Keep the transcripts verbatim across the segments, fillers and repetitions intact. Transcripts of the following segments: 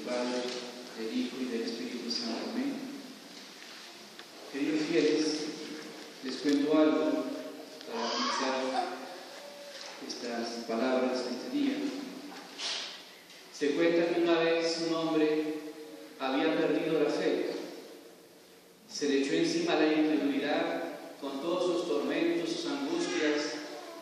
Padre, del Hijo y del Espíritu Santo. Amén. Queridos fieles, les cuento algo para comenzar estas palabras de este día. Se cuenta que una vez un hombre había perdido la fe. Se le echó encima la incredulidad con todos sus tormentos, sus angustias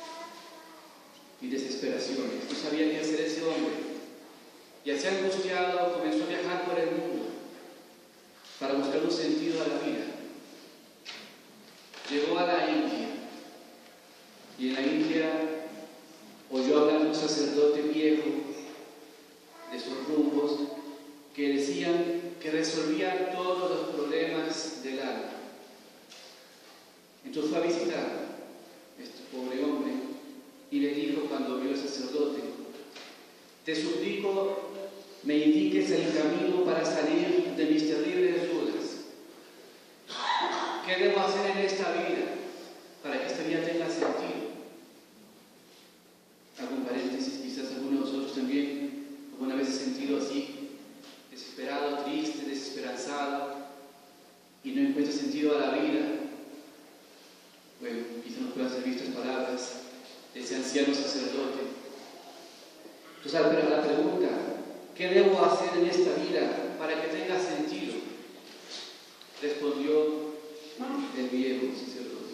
y desesperaciones. No sabía qué hacer ese hombre. Y así angustiado comenzó a viajar por el mundo para buscar un sentido a la vida. Llegó a la India y en la India oyó hablar de un sacerdote viejo de sus rumbos que decían que resolvía todos los problemas del alma. Entonces fue a visitar a este pobre hombre y le dijo cuando vio al sacerdote: te suplico me indiques el camino para salir de mis terribles dudas. ¿Qué debo hacer en esta vida para que esta vida tenga sentido? Hago un paréntesis, quizás algunos de nosotros también alguna vez se sentido así, desesperado, triste, desesperanzado y no encuentra sentido a la vida. Bueno, quizás nos puedan servir estas palabras de ese anciano sacerdote. Entonces, pero la pregunta, ¿qué debo hacer en esta vida para que tenga sentido? Respondió el viejo sacerdote: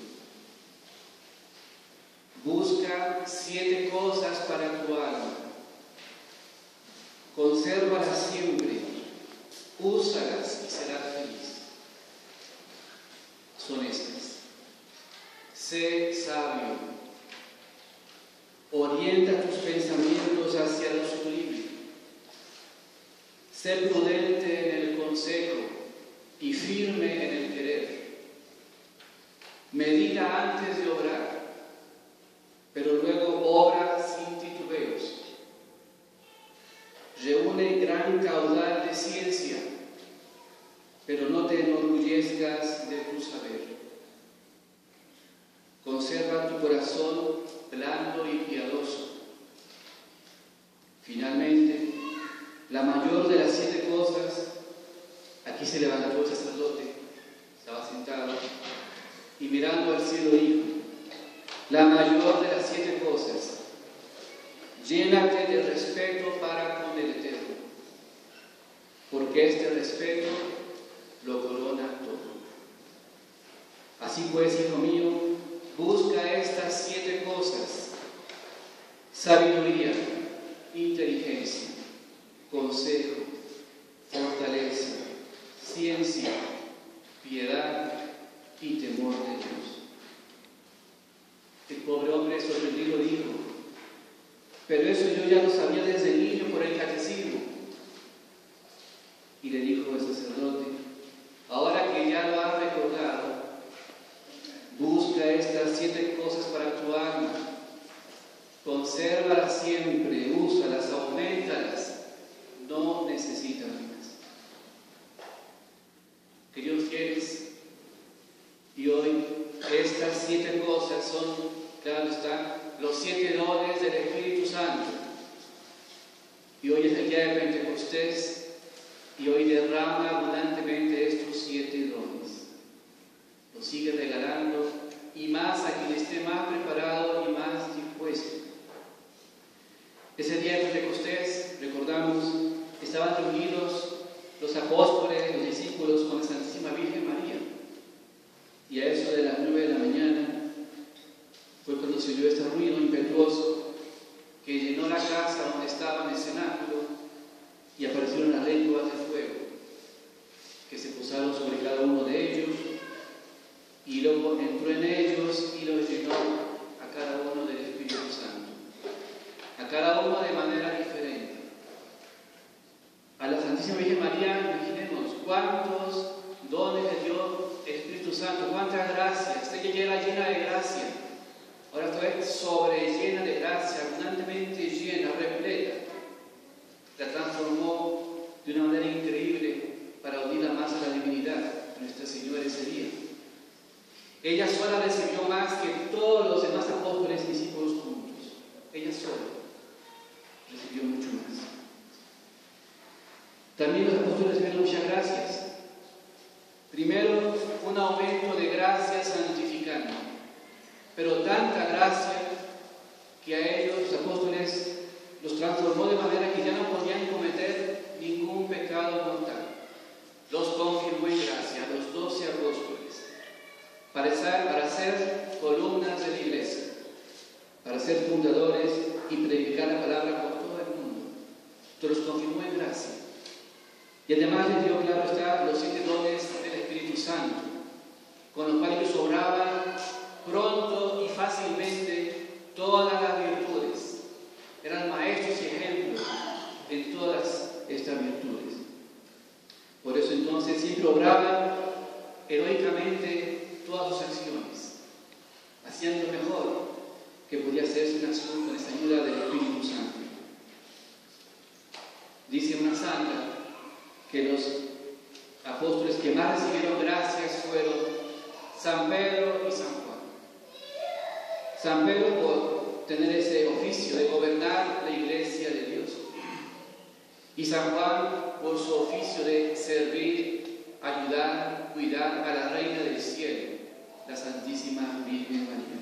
busca siete cosas para tu alma, consérvalas siempre, úsalas y serás feliz. Son estas: sé sabio, orienta tus pensamientos hacia lo sublime, sé prudente en el consejo y firme en el querer. Medita antes de obrar, pero luego obra sin titubeos. Reúne gran caudal de ciencia, pero no te enorgullezcas de tu saber. Conserva tu corazón blando y piadoso. Finalmente, la mayor de las siete cosas, aquí se levantó el sacerdote, estaba sentado y mirando al cielo dijo: la mayor de las siete cosas, llénate de respeto para con el Eterno, porque este respeto lo corona todo. Así pues, hijo mío, busca estas siete cosas: sabiduría, inteligencia, consejo, fortaleza, ciencia, piedad y temor de Dios. El pobre hombre sorprendido dijo: pero eso yo ya lo sabía desde niño por el catecismo. Y le dijo el sacerdote: ahora que ya lo has recordado, busca estas siete cosas para tu alma, consérvalas siempre, úsalas, auméntalas, no necesitas más. Queridos fieles, y hoy estas siete cosas son, claro está, los siete dones del Espíritu Santo. Y hoy es el día de Pentecostés y hoy derrama abundantemente estos siete dones. Los sigue regalando y más a quien esté más preparado y más dispuesto. Ese día de Pentecostés, recordamos, estaban reunidos los apóstoles, los discípulos con la Santísima Virgen María. Y a eso de las nueve de la mañana fue cuando se oyó este ruido impetuoso que llenó la casa donde estaban el cenáculo y aparecieron las lenguas de fuego que se posaron sobre cada uno de ellos y luego entró en ellos y los llenó a cada uno del Espíritu Santo, a cada uno de manera diferente. A la Santísima Virgen María, imaginemos cuántos dones le dio el Espíritu Santo, cuántas gracias. Ella era llena de gracia. Ahora esto es sobre llena de gracia, abundantemente llena, repleta. La transformó de una manera increíble para unirla más a la divinidad, Nuestra Señora ese día. Ella sola recibió más que todos los demás apóstoles y discípulos juntos. Ella sola recibió mucho más. También los apóstoles recibieron muchas gracias. Primero, un aumento de gracia santificante, pero tanta gracia que a ellos, los apóstoles, los transformó de manera que ya no podían cometer ningún pecado mortal. Los confirmó en gracia, los doce apóstoles, para ser, para ser columnas de la iglesia, para ser fundadores y predicar la palabra por todo el mundo. Entonces los confirmó en gracia. Y además les dio, claro está, los siete dones del Espíritu Santo, con los cuales ellos obraban pronto y fácilmente todas las virtudes. Eran maestros y ejemplos en todas estas virtudes. Por eso entonces siempre obraban heroicamente todas sus acciones, hacían lo mejor que podía hacerse una acción con esa ayuda del Espíritu Santo. Dice una santa que los apóstoles que más recibieron gracias fueron San Pedro y San Juan. San Pedro por tener ese oficio de gobernar la iglesia de Dios, y San Juan por su oficio de servir, ayudar, cuidar a la Reina del Cielo, la Santísima Virgen María.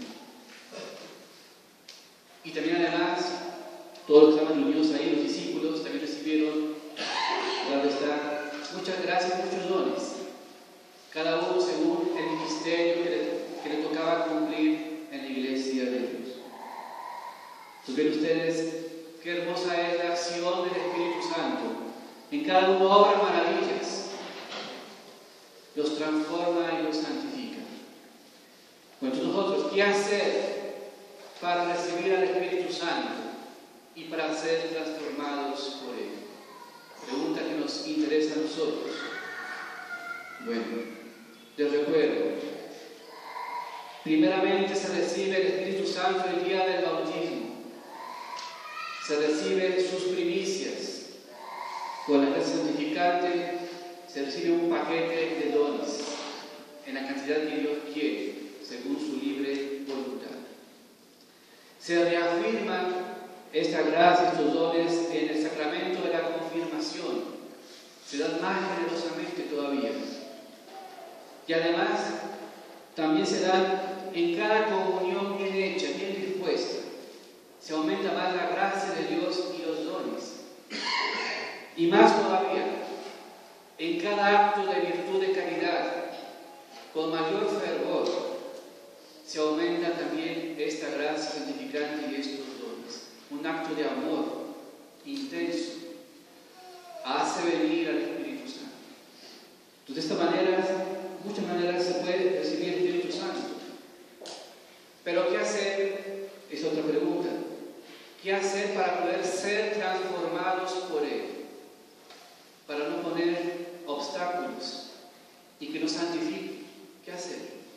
Y también además, todos los que estaban reunidos ahí, los discípulos, también recibieron, claro está, muchas gracias, muchos dones, cada uno según el ministerio que le, que le tocaba cumplir en la iglesia de Dios. Entonces ven ustedes qué hermosa es la acción del Espíritu Santo. En cada uno obra maravillas, los transforma y los santifica. Bueno, nosotros, ¿qué hacer para recibir al Espíritu Santo y para ser transformados por Él? Pregunta que nos interesa a nosotros. Bueno, les recuerdo, primeramente se recibe el Espíritu Santo el día del bautismo. Se recibe sus primicias. Con la gracia santificante se recibe un paquete de dones en la cantidad que Dios quiere, según su libre voluntad. Se reafirma esta gracia, estos dones, en el sacramento de la confirmación. Se dan más generosamente todavía. Y además, también se dan en cada comunión bien hecha, bien dispuesta. Se aumenta más la gracia de Dios y los dones. Y más todavía, en cada acto de virtud de caridad, con mayor fervor, se aumenta también esta gracia santificante y estos dones. Un acto de amor intenso hace venir al Espíritu Santo. Entonces, de esta manera, muchas maneras se puede recibir el Espíritu Santo. Pero ¿qué hacer? Es otra pregunta. ¿Qué hacer para poder ser transformados por Él? Para no poner obstáculos y que nos santifique. ¿Qué hacer?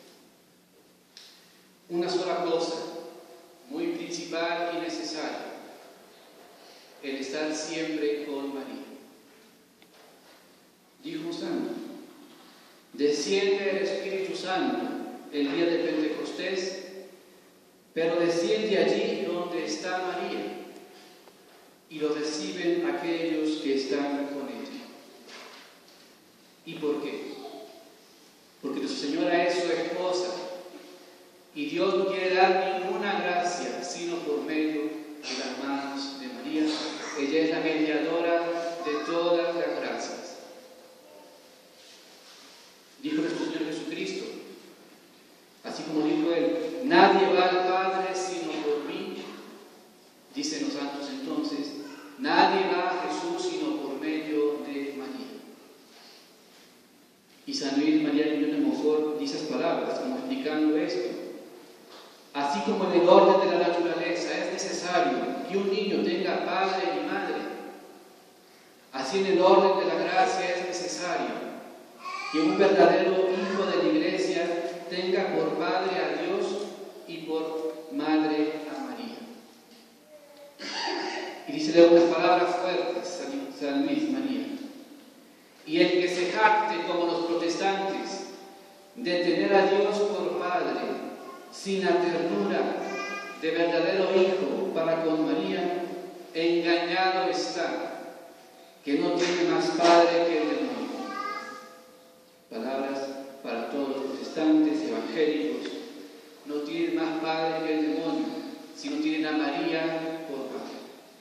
Una sola cosa, muy principal y necesaria: el estar siempre con María. Dijo Santo: desciende el Espíritu Santo el día de Pentecostés, pero desciende allí donde está María, y lo reciben aquellos que están con ella. ¿Y por qué? Porque Nuestra Señora es su esposa, y Dios no quiere dar ninguna gracia sino por medio de las manos de María. Ella es la mediadora de todas las gracias. Dijo nuestro Señor Jesucristo, así como dijo Él: nadie va al Padre sino por mí. Dicen los santos entonces: nadie va a Jesús sino por medio de María. Y San Luis María Niño de Montfort dice esas palabras como explicando esto. Así como en el orden de la naturaleza es necesario que un niño tenga padre y madre, así en el orden de la gracia es necesario que un verdadero hijo de la Iglesia tenga por padre a Dios y por madre a María. Y dice unas palabras fuertes San Luis María: y el que se jacte como los protestantes de tener a Dios por Padre, sin la ternura de verdadero Hijo para con María, engañado está, que no tiene más padre que el demonio. Palabras para todos los protestantes evangélicos. No tienen más padre que el demonio, sino tienen a María por padre.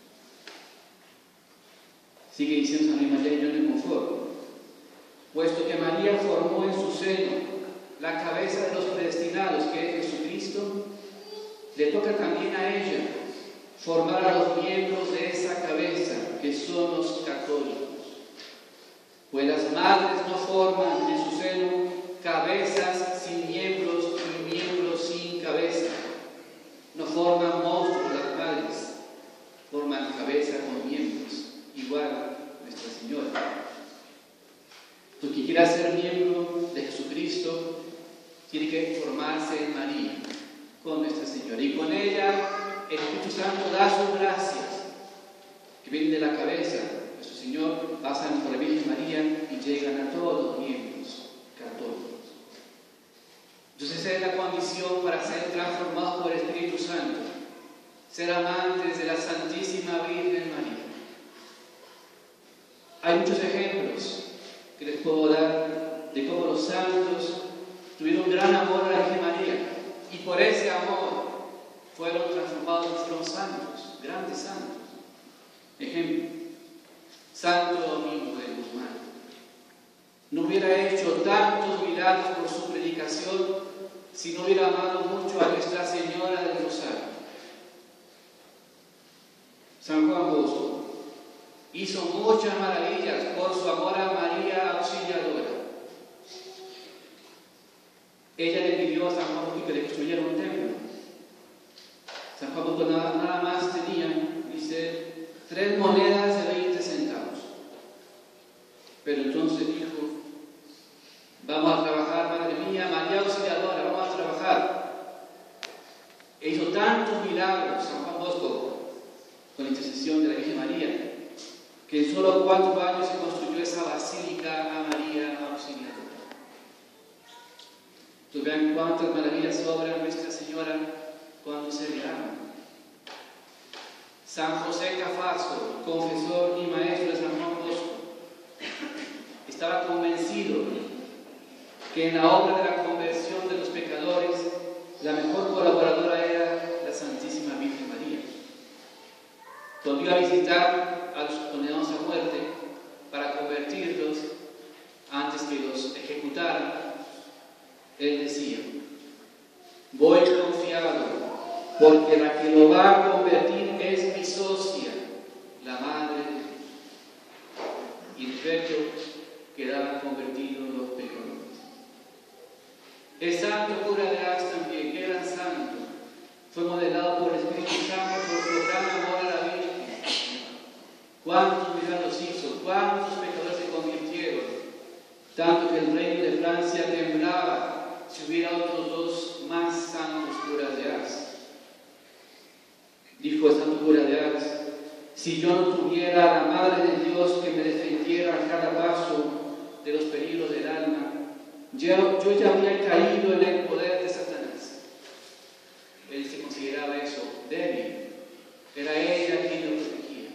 Sigue diciendo San Luis María Griñón de Montfort: puesto que María formó en su seno la cabeza de los predestinados, que es Jesucristo, le toca también a ella formar a los miembros de esa cabeza, que son los católicos. Pues las madres no forman en su seno cabezas sin miembros y miembros sin cabeza. No forman monstruos las madres, forman cabeza con miembros, igual Nuestra Señora. Tú que quieras ser miembro de Jesucristo, tiene que formarse en María, con Nuestra Señora. Y con ella el Espíritu Santo da sus gracias, que vienen de la cabeza. Nuestro Señor pasan por la Virgen María y llegan a todos los miembros católicos. Entonces esa es la condición para ser transformados por el Espíritu Santo, ser amantes de la Santísima Virgen María. Hay muchos ejemplos que les puedo dar de cómo los santos tuvieron gran amor a la Virgen María y por ese amor fueron transformados, fueron santos, grandes santos. Ejemplo: Santo Domingo de Guzmán no hubiera hecho tantos milagros por su predicación si no hubiera amado mucho a Nuestra Señora del Rosario. San Juan Bosco hizo muchas maravillas por su amor a María Auxiliadora. Ella le pidió a San Juan Bosco que le construyera un templo. San Juan Bosco nada, nada más tenía, dice, tres monedas de veinte centavos. Pero entonces dijo: vamos a trabajar, madre mía, María Auxiliadora, vamos a trabajar. E hizo tantos milagros San Juan Bosco con la intercesión de la Virgen María, que en solo cuatro años se construyó esa basílica a María Auxiliadora. Entonces vean cuántas maravillas obra Nuestra Señora cuando se le ama. San José Cafaso, confesor y maestro de San Juan Bosco, estaba convencido que en la obra de la conversión de los pecadores la mejor colaboradora era la Santísima Virgen María. Cuando iba a visitar a los condenados a muerte para convertirlos antes que los ejecutaran, él decía: voy confiado, porque la que lo va a convertir es mi socia, la Madre de Dios. Y en efecto quedaban convertidos los pecadores. El santo cura de Ars también, que era santo, fue modelado por el Espíritu Santo por su gran amor a la Virgen. ¿Cuántos milagros hizo? ¿Cuántos pecadores se convirtieron? Tanto que el reino de Francia temblaba si hubiera otros dos más santos curas de Ars. Dijo el santo cura de Ars: si yo no tuviera a la Madre de Dios que me defendiera a cada paso de los peligros del alma, yo, yo ya habría caído en el poder de Satanás. Él se consideraba eso débil. Era ella quien lo protegía.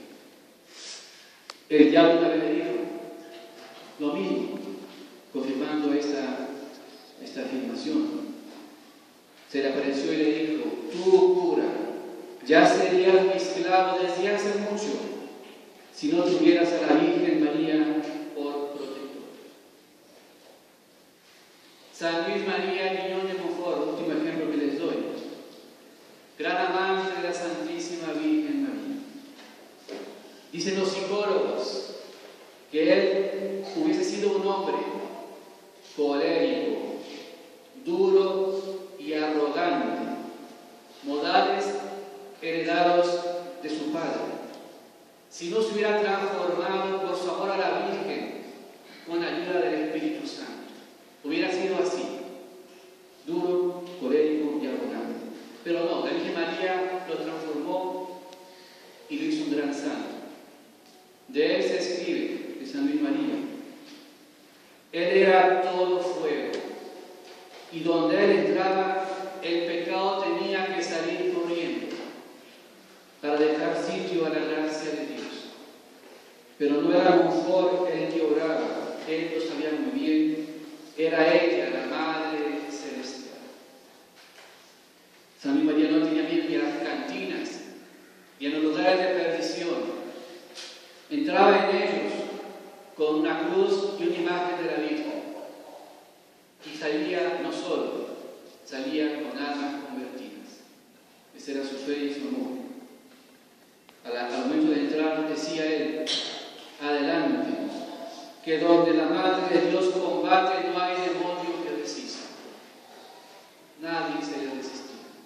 El diablo una vez le dijo lo mismo, confirmando esta, esta afirmación. Se le apareció y le dijo: tú, cura, ya serías mi esclavo desde hace mucho si no tuvieras a la Virgen María por protector. San Luis María Griñón de Montfort, último ejemplo que les doy, gran amante de la Santísima Virgen María. Dicen los psicólogos que él hubiese sido un hombre colérico, duro y arrogante, modales heredados de su padre, si no se hubiera transformado por su amor a la Virgen con la ayuda del Espíritu Santo. Hubiera sido así, duro, colérico y arrogante. Pero no, la Virgen María lo transformó y lo hizo un gran santo. De él se escribe, de San Luis María: él era todo fuego, y donde él entraba, el pecado tenía que salir corriendo para dejar sitio a la gracia de Dios. pero no era Monfort el que oraba, él lo sabía muy bien, era ella, la Madre Celestial. San Luis María no tenía miedo ni a las cantinas, ni a los lugares de perdición. Entraba en ellos con una cruz y una imagen de la Virgen. Y salía no solo, salía con almas convertidas. Esa era su fe y su amor. Al, al momento de entrar decía él, adelante, que donde la Madre de Dios combate no hay demonio que resista. Nadie se le resistía.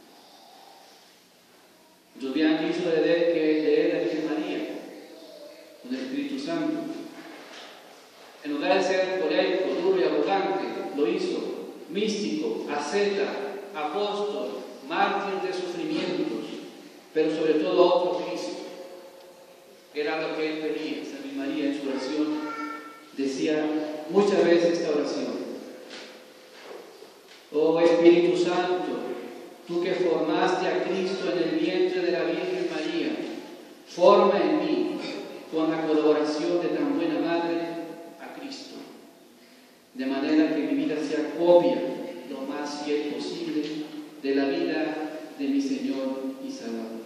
Julián quiso leer que leer a la Virgen María con el Espíritu Santo. En lugar de ser polémico, duro y arrogante, lo hizo místico, asceta, apóstol, mártir de sufrimientos, pero sobre todo otro Cristo. Era lo que él pedía. San Luis María en su oración decía muchas veces esta oración: oh Espíritu Santo, tú que formaste a Cristo en el vientre de la Virgen María, forma en mí, con la colaboración de tan buena Madre, a Cristo, de manera que mi vida sea copia lo más fiel posible de la vida de mi Señor y Salvador.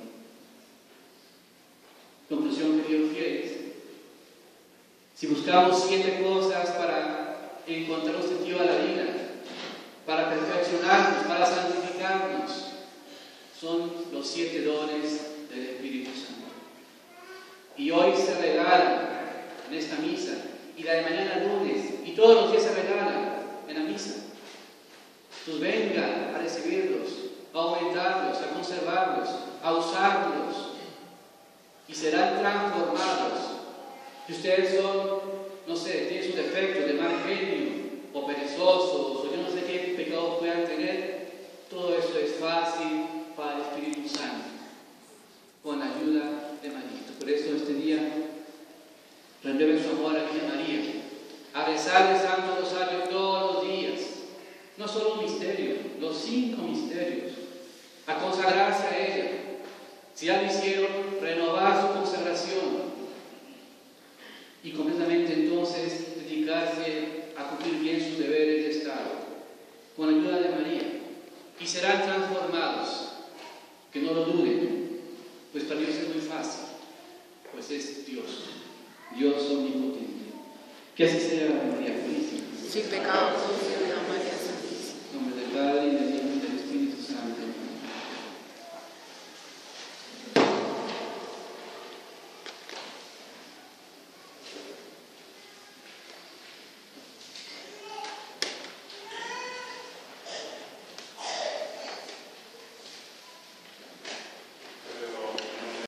Conclusión, queridos fieles: si buscamos siete cosas para encontrar un sentido a la vida, para perfeccionarnos, para santificarnos, son los siete dones del Espíritu Santo. Y hoy se regalan en esta misa, y la de mañana lunes, y todos los días se regalan en la misa. Pues vengan a recibirlos, a aumentarlos, a conservarlos, a usarlos, y serán transformados. Si ustedes son, no sé, tienen su defecto de mal genio, o perezosos, o yo no sé qué pecados puedan tener, todo eso es fácil para el Espíritu Santo, con la ayuda de María. Por eso este día renueven su amor a la Virgen María, a rezar el Santo Rosario todos los días, no solo un misterio, los cinco misterios, a consagrarse a ella. Si ya lo hicieron, renovar su consagración y completamente entonces dedicarse a cumplir bien sus deberes de Estado, con la ayuda de María, y serán transformados, que no lo duden, pues para Dios es muy fácil, pues es Dios, Dios omnipotente. Que así sea, María Purísima. Sin pecado concebida, María